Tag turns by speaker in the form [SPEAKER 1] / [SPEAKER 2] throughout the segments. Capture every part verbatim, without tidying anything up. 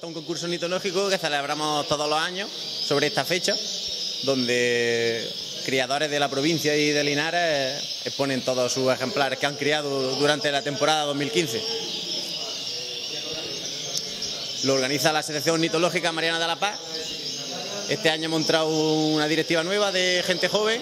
[SPEAKER 1] Esto es un concurso ornitológico que celebramos todos los años sobre esta fecha, donde criadores de la provincia y de Linares exponen todos sus ejemplares que han criado durante la temporada dos mil quince. Lo organiza la Asociación Ornitológica Mariana de la Paz. Este año hemos entrado una directiva nueva de gente joven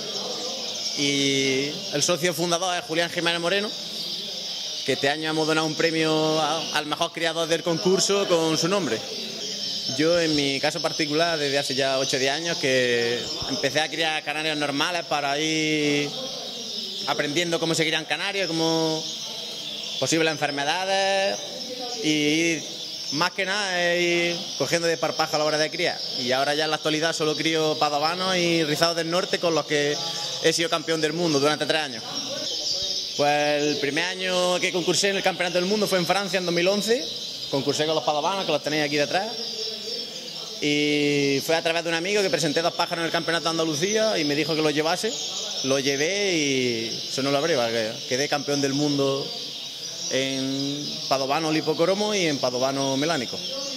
[SPEAKER 1] y el socio fundador es Julián Jiménez Moreno, que este año hemos donado un premio al mejor criador del concurso con su nombre. Yo, en mi caso particular, desde hace ya ocho o diez años que empecé a criar canarios normales para ir aprendiendo cómo se crían canarios, cómo posibles enfermedades y ir, más que nada es ir cogiendo de parpajo a la hora de criar. Y ahora ya en la actualidad solo crío padovanos y rizados del norte, con los que he sido campeón del mundo durante tres años. Pues el primer año que concursé en el Campeonato del Mundo fue en Francia, en dos mil once. Concursé con los padovanos, que los tenéis aquí detrás. Y fue a través de un amigo que presenté dos pájaros en el Campeonato de Andalucía y me dijo que los llevase. Los llevé y sonó la breva, que quedé campeón del mundo en padovano lipocromo y en padovano melánico.